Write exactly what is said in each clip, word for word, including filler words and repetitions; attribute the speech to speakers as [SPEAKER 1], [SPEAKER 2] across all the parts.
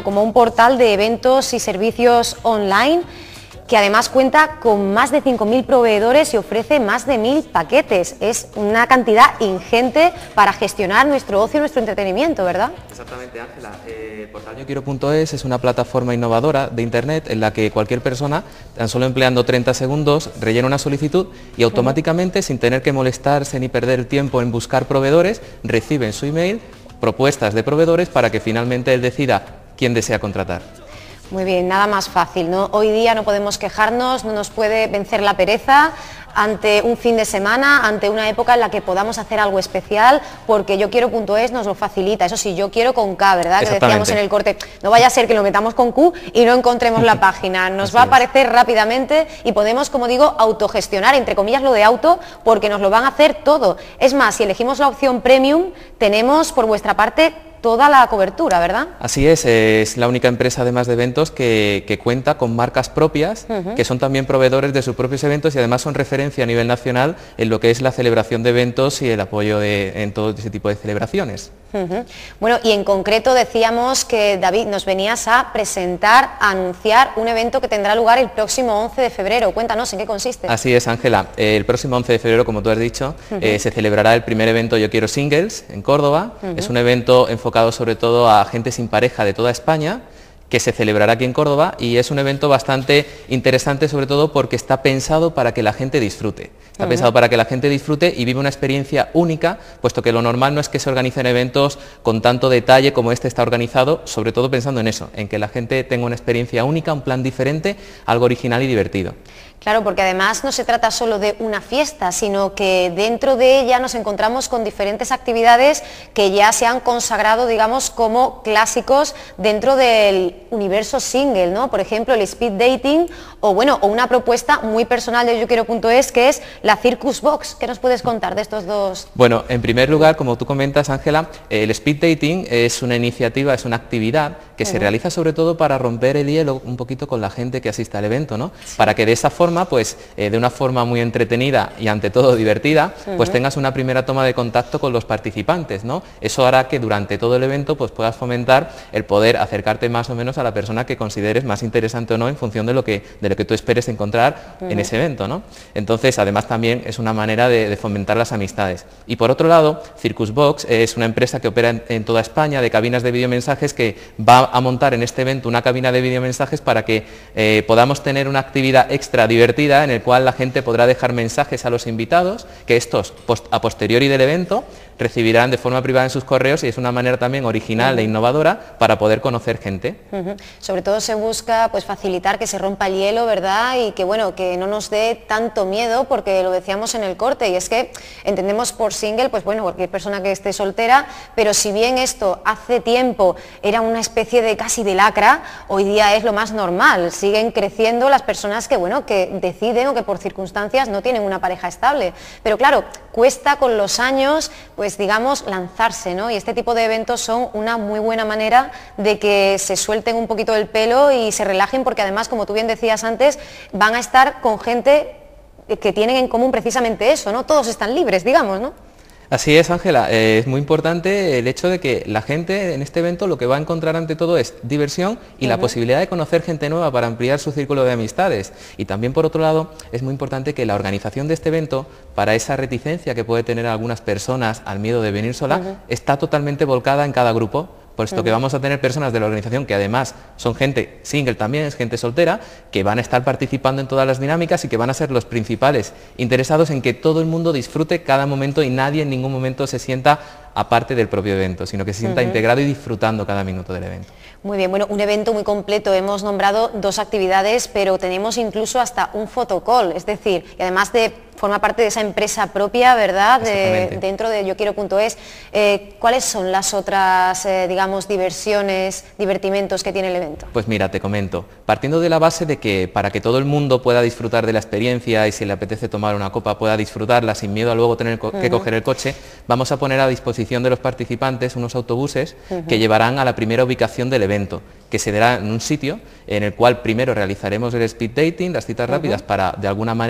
[SPEAKER 1] como un portal de eventos y servicios online que además cuenta con más de cinco mil proveedores y ofrece más de mil paquetes. Es una cantidad ingente para gestionar nuestro ocio y nuestro entretenimiento, ¿verdad?
[SPEAKER 2] Exactamente, Ángela. Eh, portal yo quiero punto es es una plataforma innovadora de Internet en la que cualquier persona, tan solo empleando treinta segundos, rellena una solicitud y automáticamente, uh-huh. sin tener que molestarse ni perder el tiempo en buscar proveedores, recibe en su email propuestas de proveedores para que finalmente él decida quién desea contratar.
[SPEAKER 1] Muy bien, nada más fácil, ¿no? Hoy día no podemos quejarnos, no nos puede vencer la pereza ante un fin de semana, ante una época en la que podamos hacer algo especial, porque yo quiero punto es nos lo facilita. Eso sí, yo quiero con K, ¿verdad? Que decíamos en el corte, no vaya a ser que lo metamos con Q y no encontremos la página, nos Así va a aparecer es. rápidamente y podemos, como digo, autogestionar, entre comillas, lo de auto, porque nos lo van a hacer todo. Es más, si elegimos la opción Premium, tenemos por vuestra parte toda la cobertura, ¿verdad?
[SPEAKER 2] Así es, es la única empresa además de eventos que, que cuenta con marcas propias, uh-huh. que son también proveedores de sus propios eventos y además son referencia a nivel nacional en lo que es la celebración de eventos y el apoyo de, en todo ese tipo de celebraciones.
[SPEAKER 1] Uh-huh. Bueno, y en concreto decíamos que, David, nos venías a presentar, a anunciar un evento que tendrá lugar el próximo once de febrero. Cuéntanos, ¿en qué consiste?
[SPEAKER 2] Así es, Ángela. El próximo once de febrero, como tú has dicho, uh-huh. eh, se celebrará el primer evento Yo Quiero Singles en Córdoba. Uh-huh. Es un evento enfocado sobre todo a gente sin pareja de toda España, que se celebrará aquí en Córdoba y es un evento bastante interesante, sobre todo porque está pensado para que la gente disfrute. Está uh-huh. pensado para que la gente disfrute y vive una experiencia única, puesto que lo normal no es que se organicen eventos con tanto detalle como este está organizado, sobre todo pensando en eso, en que la gente tenga una experiencia única, un plan diferente, algo original y divertido.
[SPEAKER 1] Claro, porque además no se trata solo de una fiesta, sino que dentro de ella nos encontramos con diferentes actividades que ya se han consagrado, digamos, como clásicos dentro del universo single, ¿no? Por ejemplo, el speed dating o, bueno, o una propuesta muy personal de Yo Quiero punto es, que es la Circus Box. ¿Qué nos puedes contar de estos dos?
[SPEAKER 2] Bueno, en primer lugar, como tú comentas, Ángela, el speed dating es una iniciativa, es una actividad que uh-huh. se realiza sobre todo para romper el hielo un poquito con la gente que asiste al evento, ¿no? Sí. Para que de esa forma pues eh, de una forma muy entretenida y ante todo divertida, uh-huh. pues tengas una primera toma de contacto con los participantes, ¿no? Eso hará que durante todo el evento pues puedas fomentar el poder acercarte más o menos a la persona que consideres más interesante o no en función de lo que, de lo que tú esperes encontrar uh-huh. en ese evento, ¿no? Entonces, además también es una manera de, de fomentar las amistades. Y por otro lado, Circus Box es una empresa que opera en, en toda España de cabinas de videomensajes que va a montar en este evento una cabina de videomensajes para que eh, podamos tener una actividad extra divertida en el cual la gente podrá dejar mensajes a los invitados, que estos post, a posteriori del evento recibirán de forma privada en sus correos y es una manera también original uh-huh. e innovadora para poder conocer gente.
[SPEAKER 1] Uh-huh. Sobre todo se busca pues facilitar que se rompa el hielo, ¿verdad? Y que bueno, que no nos dé tanto miedo, porque lo decíamos en el corte, y es que entendemos por single, pues bueno, cualquier persona que esté soltera, pero si bien esto hace tiempo era una especie de casi de lacra, hoy día es lo más normal. Siguen creciendo las personas que bueno, que deciden o que por circunstancias no tienen una pareja estable. Pero claro, cuesta con los años, pues digamos, lanzarse, ¿no? Y este tipo de eventos son una muy buena manera de que se suelten un poquito el pelo y se relajen, porque además, como tú bien decías antes, van a estar con gente que tienen en común precisamente eso, ¿no? Todos están libres, digamos, ¿no?
[SPEAKER 2] Así es, Ángela, eh, es muy importante el hecho de que la gente en este evento lo que va a encontrar ante todo es diversión y uh-huh. la posibilidad de conocer gente nueva para ampliar su círculo de amistades. Y también, por otro lado, es muy importante que la organización de este evento, para esa reticencia que puede tener algunas personas al miedo de venir sola, uh-huh. está totalmente volcada en cada grupo, puesto uh-huh. que vamos a tener personas de la organización que además son gente single también, es gente soltera, que van a estar participando en todas las dinámicas y que van a ser los principales interesados en que todo el mundo disfrute cada momento y nadie en ningún momento se sienta aparte del propio evento, sino que se sienta uh-huh. integrado y disfrutando cada minuto del evento.
[SPEAKER 1] Muy bien, bueno, un evento muy completo. Hemos nombrado dos actividades, pero tenemos incluso hasta un photocall, es decir, y además de forma parte de esa empresa propia, ¿verdad?, de, dentro de Yo Quiero punto es. Eh, ¿Cuáles son las otras, eh, digamos, diversiones, divertimentos que tiene el evento?
[SPEAKER 2] Pues mira, te comento. Partiendo de la base de que para que todo el mundo pueda disfrutar de la experiencia y si le apetece tomar una copa pueda disfrutarla sin miedo a luego tener co- uh-huh. que coger el coche, vamos a poner a disposición de los participantes unos autobuses uh-huh. que llevarán a la primera ubicación del evento, que se dará en un sitio en el cual primero realizaremos el speed dating, las citas uh-huh. rápidas, para de alguna manera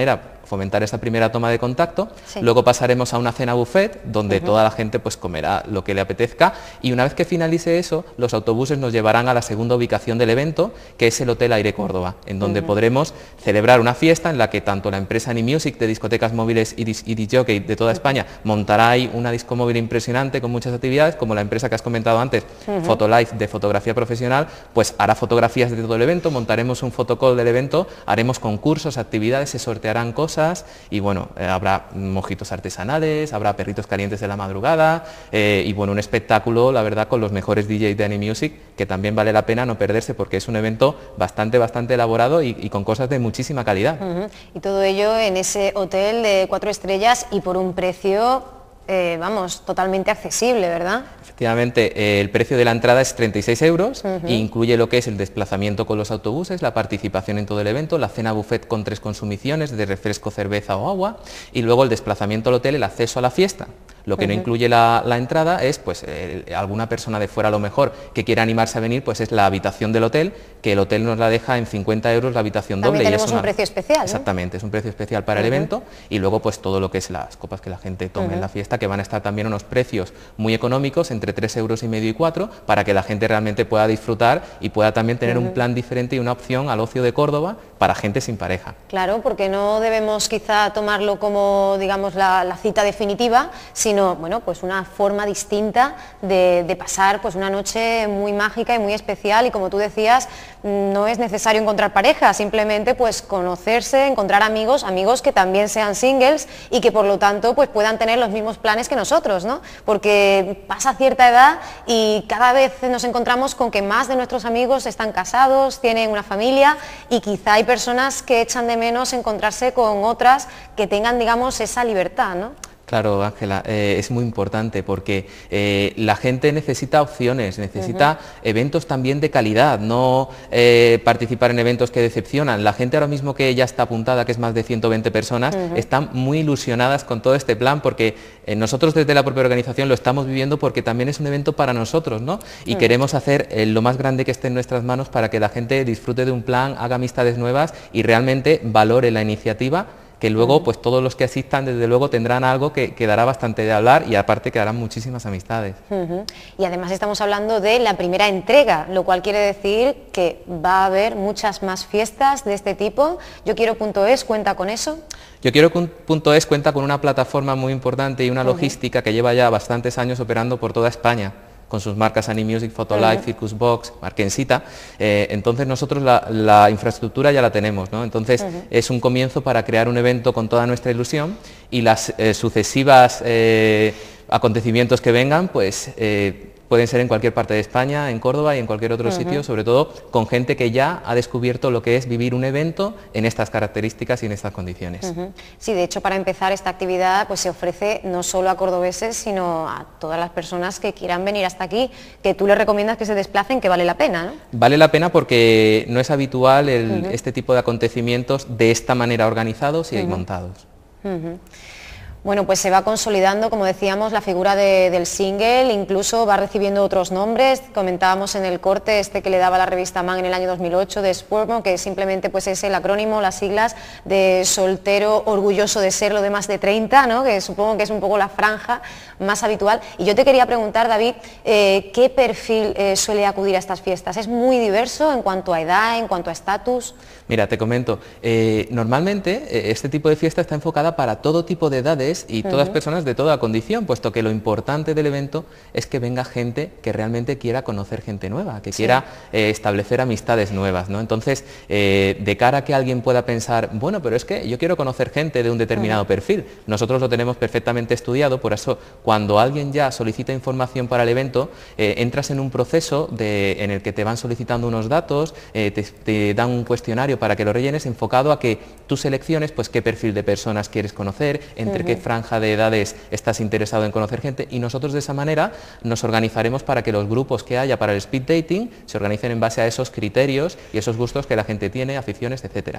[SPEAKER 2] fomentar esa primera toma de contacto,
[SPEAKER 1] sí.
[SPEAKER 2] luego pasaremos a una cena buffet, donde uh-huh. toda la gente pues comerá lo que le apetezca, y una vez que finalice eso, los autobuses nos llevarán a la segunda ubicación del evento, que es el Hotel Aire Córdoba, en donde uh-huh. podremos celebrar una fiesta en la que tanto la empresa Anymusic de discotecas móviles y disjockey de toda España montará ahí una disco móvil impresionante con muchas actividades, como la empresa que has comentado antes, uh-huh. Photolife, de fotografía profesional, pues hará fotografías de todo el evento, montaremos un fotocall del evento, haremos concursos, actividades, se sortearán cosas y bueno, eh, habrá mojitos artesanales, habrá perritos calientes de la madrugada eh, y bueno, un espectáculo, la verdad, con los mejores D Js de Anymusic, que también vale la pena no perderse porque es un evento bastante, bastante elaborado y, y con cosas de muchísima calidad.
[SPEAKER 1] Uh-huh. Y todo ello en ese hotel de cuatro estrellas y por un precio, eh, vamos, totalmente accesible, ¿verdad?
[SPEAKER 2] Efectivamente, eh, el precio de la entrada es treinta y seis euros
[SPEAKER 1] uh-huh.
[SPEAKER 2] e incluye lo que es el desplazamiento con los autobuses, la participación en todo el evento, la cena buffet con tres consumiciones de refresco, cerveza o agua y luego el desplazamiento al hotel, el acceso a la fiesta. Lo que uh-huh. no incluye la, la entrada es, pues, eh, alguna persona de fuera a lo mejor que quiera animarse a venir, pues es la habitación del hotel, que el hotel nos la deja en cincuenta euros la habitación doble.
[SPEAKER 1] También tenemos
[SPEAKER 2] y es una...
[SPEAKER 1] un precio especial, ¿no?
[SPEAKER 2] Exactamente, es un precio especial para uh-huh. el evento y luego pues todo lo que es las copas que la gente tome uh-huh. en la fiesta, que van a estar también unos precios muy económicos, entre tres euros y medio y cuatro, para que la gente realmente pueda disfrutar y pueda también tener uh-huh. un plan diferente y una opción al ocio de Córdoba para gente sin pareja.
[SPEAKER 1] Claro, porque no debemos quizá tomarlo como, digamos, la, la cita definitiva, sino, bueno, pues una forma distinta de, de pasar pues una noche muy mágica y muy especial y como tú decías, no es necesario encontrar pareja, simplemente pues conocerse, encontrar amigos, amigos que también sean singles y que por lo tanto pues puedan tener los mismos planes que nosotros, ¿no? Porque pasa cierta edad y cada vez nos encontramos con que más de nuestros amigos están casados, tienen una familia y quizá hay personas que echan de menos encontrarse con otras que tengan, digamos, esa libertad, ¿no?
[SPEAKER 2] Claro, Ángela, eh, es muy importante porque eh, la gente necesita opciones, necesita uh-huh. eventos también de calidad, no eh, participar en eventos que decepcionan. La gente ahora mismo que ya está apuntada, que es más de ciento veinte personas, uh-huh. están muy ilusionadas con todo este plan porque eh, nosotros desde la propia organización lo estamos viviendo porque también es un evento para nosotros, ¿no? Y uh-huh. queremos hacer eh, lo más grande que esté en nuestras manos para que la gente disfrute de un plan, haga amistades nuevas y realmente valore la iniciativa, que luego pues todos los que asistan desde luego tendrán algo que, que dará bastante de hablar y aparte quedarán muchísimas amistades.
[SPEAKER 1] Uh-huh. Y además estamos hablando de la primera entrega, lo cual quiere decir que va a haber muchas más fiestas de este tipo. Yo quiero punto es, ¿cuenta con eso?
[SPEAKER 2] Yo quiero punto es cuenta con una plataforma muy importante y una logística uh-huh. que lleva ya bastantes años operando por toda España, con sus marcas Anymusic, Photolife, uh-huh. Circus Box, Marquensita, eh, entonces nosotros la, la infraestructura ya la tenemos, ¿no? Entonces uh-huh. es un comienzo para crear un evento con toda nuestra ilusión y las eh, sucesivas eh, acontecimientos que vengan, pues eh, pueden ser en cualquier parte de España, en Córdoba y en cualquier otro uh-huh. sitio, sobre todo con gente que ya ha descubierto lo que es vivir un evento en estas características y en estas condiciones.
[SPEAKER 1] Uh-huh. Sí, de hecho, para empezar esta actividad pues se ofrece no solo a cordobeses, sino a todas las personas que quieran venir hasta aquí, que tú les recomiendas que se desplacen, que vale la pena, ¿no?
[SPEAKER 2] Vale la pena porque no es habitual el,
[SPEAKER 1] uh-huh.
[SPEAKER 2] este tipo de acontecimientos de esta manera organizados y uh-huh. montados.
[SPEAKER 1] Uh-huh. Bueno, pues se va consolidando, como decíamos, la figura de, del single, incluso va recibiendo otros nombres. Comentábamos en el corte este que le daba la revista Man en el año dos mil ocho de Sportmo, que simplemente pues es el acrónimo, las siglas de soltero orgulloso de serlo de más de treinta, ¿no? Que supongo que es un poco la franja más habitual. Y yo te quería preguntar, David, eh, ¿qué perfil eh, suele acudir a estas fiestas? ¿Es muy diverso en cuanto a edad, en cuanto a estatus?
[SPEAKER 2] Mira, te comento, eh, normalmente eh, este tipo de fiesta está enfocada para todo tipo de edades y todas uh-huh. personas de toda condición, puesto que lo importante del evento es que venga gente que realmente quiera conocer gente nueva, que sí. quiera eh, establecer amistades nuevas, ¿no? Entonces, eh, de cara a que alguien pueda pensar, bueno, pero es que yo quiero conocer gente de un determinado uh-huh. perfil, nosotros lo tenemos perfectamente estudiado, por eso cuando alguien ya solicita información para el evento, eh, entras en un proceso de, en el que te van solicitando unos datos, eh, te, te dan un cuestionario para que lo rellenes enfocado a que tú selecciones pues qué perfil de personas quieres conocer, entre uh-huh. qué franja de edades estás interesado en conocer gente y nosotros de esa manera nos organizaremos para que los grupos que haya para el speed dating se organicen en base a esos criterios y esos gustos que la gente tiene, aficiones, etcétera.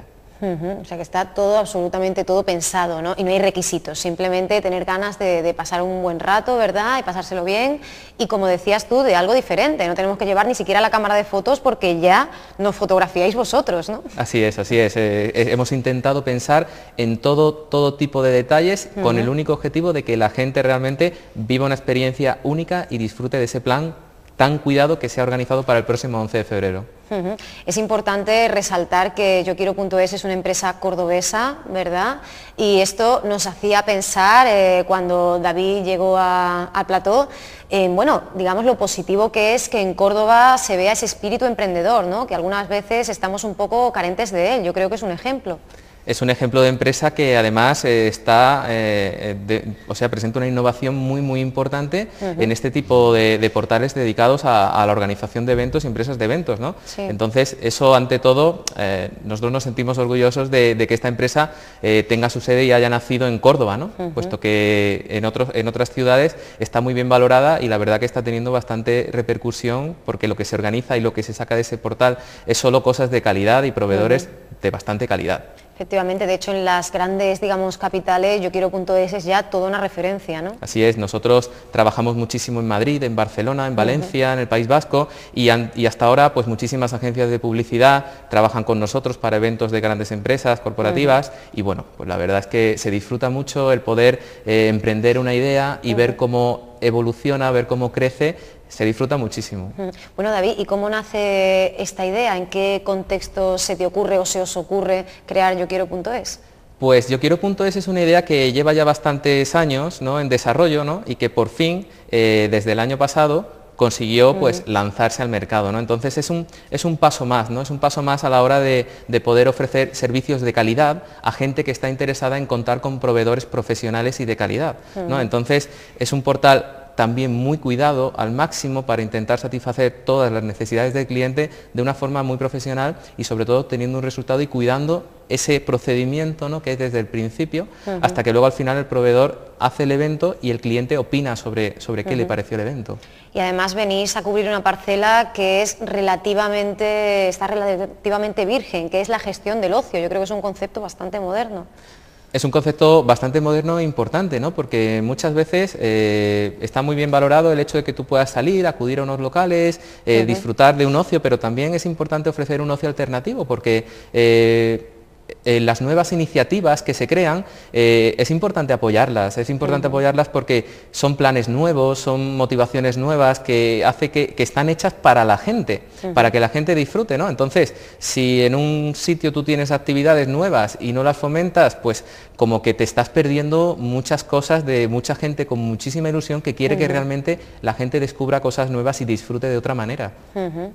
[SPEAKER 1] Uh-huh. O sea que está todo, absolutamente todo pensado, ¿no? Y no hay requisitos, simplemente tener ganas de, de pasar un buen rato, ¿verdad? Y pasárselo bien. Y como decías tú, de algo diferente, no tenemos que llevar ni siquiera la cámara de fotos porque ya nos fotografiáis vosotros, ¿no?
[SPEAKER 2] Así es, así es. Eh, eh, hemos intentado pensar en todo, todo tipo de detalles uh-huh. con el único objetivo de que la gente realmente viva una experiencia única y disfrute de ese plan tan cuidado que se ha organizado para el próximo once de febrero.
[SPEAKER 1] Uh-huh. Es importante resaltar que Yo Quiero punto es es una empresa cordobesa, ¿verdad? Y esto nos hacía pensar eh, cuando David llegó a, a Plató, en, eh, bueno, digamos lo positivo que es que en Córdoba se vea ese espíritu emprendedor, ¿no? Que algunas veces estamos un poco carentes de él. Yo creo que es un ejemplo.
[SPEAKER 2] Es un ejemplo de empresa que además eh, está, eh, de, o sea, presenta una innovación muy muy importante uh-huh. en este tipo de, de portales dedicados a, a la organización de eventos y empresas de eventos, ¿no?
[SPEAKER 1] Sí.
[SPEAKER 2] Entonces, eso ante todo, eh, nosotros nos sentimos orgullosos de, de que esta empresa eh, tenga su sede y haya nacido en Córdoba, ¿no? Uh-huh. Puesto que en, otros, en otras ciudades está muy bien valorada y la verdad que está teniendo bastante repercusión porque lo que se organiza y lo que se saca de ese portal es solo cosas de calidad y proveedores uh-huh. de bastante calidad.
[SPEAKER 1] Efectivamente, de hecho en las grandes, digamos, capitales, Yo Quiero punto es es ya toda una referencia, ¿no?
[SPEAKER 2] Así es, nosotros trabajamos muchísimo en Madrid, en Barcelona, en Valencia, uh-huh. en el País Vasco y, an, y hasta ahora pues muchísimas agencias de publicidad trabajan con nosotros para eventos de grandes empresas corporativas uh-huh. y bueno, pues la verdad es que se disfruta mucho el poder eh, emprender una idea y uh-huh. ver cómo evoluciona, ver cómo crece. Se disfruta muchísimo.
[SPEAKER 1] Bueno, David, ¿y cómo nace esta idea? ¿En qué contexto se te ocurre o se os ocurre crear Yo Quiero punto es?
[SPEAKER 2] Pues Yo Quiero punto es es una idea que lleva ya bastantes años, ¿no?, en desarrollo, ¿no?, y que por fin, eh, desde el año pasado, consiguió pues, mm. lanzarse al mercado, ¿no? Entonces es un, es un paso más, ¿no? Es un paso más a la hora de, de poder ofrecer servicios de calidad a gente que está interesada en contar con proveedores profesionales y de calidad, ¿no? Mm. Entonces es un portal también muy cuidado al máximo para intentar satisfacer todas las necesidades del cliente de una forma muy profesional y sobre todo teniendo un resultado y cuidando ese procedimiento, ¿no?, que es desde el principio uh-huh. hasta que luego al final el proveedor hace el evento y el cliente opina sobre, sobre qué uh-huh. le pareció el evento.
[SPEAKER 1] Y además venís a cubrir una parcela que es relativamente, está relativamente virgen, que es la gestión del ocio. Yo creo que es un concepto bastante moderno.
[SPEAKER 2] Es un concepto bastante moderno e importante, ¿no?, porque muchas veces eh, está muy bien valorado el hecho de que tú puedas salir, acudir a unos locales, eh, uh-huh. disfrutar de un ocio, pero también es importante ofrecer un ocio alternativo, porque eh, en las nuevas iniciativas que se crean eh, es importante apoyarlas, es importante uh-huh. apoyarlas porque son planes nuevos, son motivaciones nuevas que hace que, que están hechas para la gente, uh-huh. para que la gente disfrute, ¿no? Entonces, si en un sitio tú tienes actividades nuevas y no las fomentas, pues como que te estás perdiendo muchas cosas de mucha gente con muchísima ilusión que quiere uh-huh. que realmente la gente descubra cosas nuevas y disfrute de otra manera.
[SPEAKER 1] Uh-huh.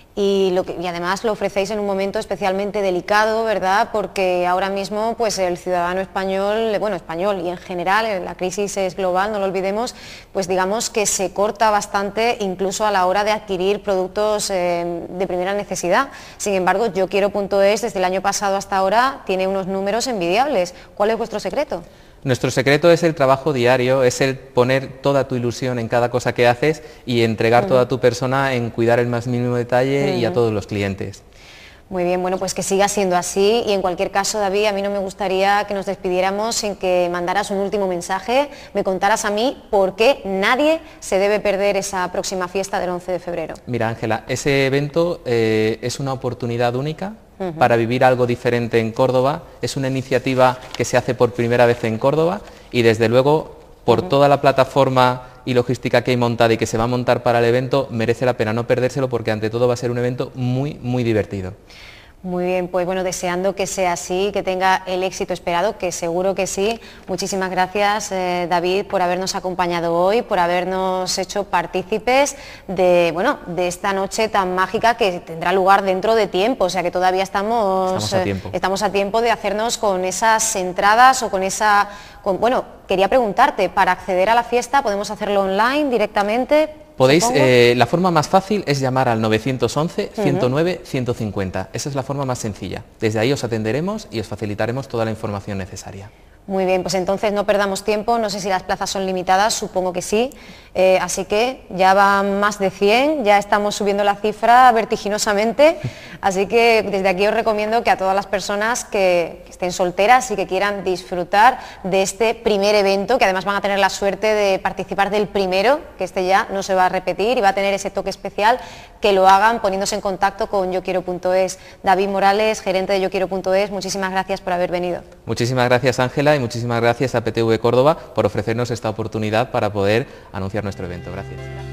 [SPEAKER 1] Y, lo que, y además lo ofrecéis en un momento especialmente delicado, ¿verdad? Porque ahora mismo pues el ciudadano español, bueno, español y en general, la crisis es global, no lo olvidemos, pues digamos que se corta bastante incluso a la hora de adquirir productos eh, de primera necesidad. Sin embargo, Yo Quiero punto es desde el año pasado hasta ahora tiene unos números envidiables. ¿Cuál es vuestro secreto?
[SPEAKER 2] Nuestro secreto es el trabajo diario, es el poner toda tu ilusión en cada cosa que haces y entregar uh-huh. toda tu persona en cuidar el más mínimo detalle uh-huh. y a todos los clientes.
[SPEAKER 1] Muy bien, bueno, pues que siga siendo así y en cualquier caso, David, a mí no me gustaría que nos despidiéramos sin que mandaras un último mensaje, me contaras a mí por qué nadie se debe perder esa próxima fiesta del once de febrero.
[SPEAKER 2] Mira, Ángela, ese evento eh, es una oportunidad única uh-huh. para vivir algo diferente en Córdoba, es una iniciativa que se hace por primera vez en Córdoba y desde luego por uh-huh. toda la plataforma y logística que hay montada y que se va a montar para el evento, merece la pena no perdérselo porque ante todo va a ser un evento muy, muy divertido.
[SPEAKER 1] Muy bien, pues bueno, deseando que sea así, que tenga el éxito esperado, que seguro que sí. Muchísimas gracias, eh, David, por habernos acompañado hoy, por habernos hecho partícipes de, bueno, de esta noche tan mágica que tendrá lugar dentro de tiempo, o sea que todavía estamos,
[SPEAKER 2] estamos, a, tiempo.
[SPEAKER 1] Eh, estamos a tiempo de hacernos con esas entradas o con esa... Con, bueno, quería preguntarte, para acceder a la fiesta, ¿podemos hacerlo online directamente?
[SPEAKER 2] Podéis, eh, la forma más fácil es llamar al nueve once, ciento nueve, ciento cincuenta. Esa es la forma más sencilla. Desde ahí os atenderemos y os facilitaremos toda la información necesaria.
[SPEAKER 1] Muy bien, pues entonces no perdamos tiempo, no sé si las plazas son limitadas, supongo que sí, eh, así que ya van más de cien, ya estamos subiendo la cifra vertiginosamente, así que desde aquí os recomiendo que a todas las personas que, que estén solteras y que quieran disfrutar de este primer evento, que además van a tener la suerte de participar del primero, que este ya no se va a repetir y va a tener ese toque especial, que lo hagan poniéndose en contacto con yo quiero punto es. David Morales, gerente de yo quiero punto es, muchísimas gracias por haber venido.
[SPEAKER 2] Muchísimas gracias, Ángela, y muchísimas gracias a P T V Córdoba por ofrecernos esta oportunidad para poder anunciar nuestro evento. Gracias.